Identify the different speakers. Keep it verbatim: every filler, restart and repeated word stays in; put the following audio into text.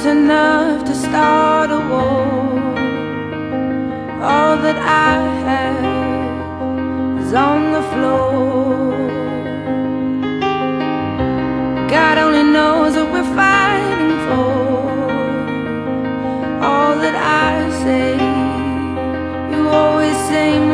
Speaker 1: enough to start a war. All that I have is on the floor. God only knows what we're fighting for. All that I say, you always say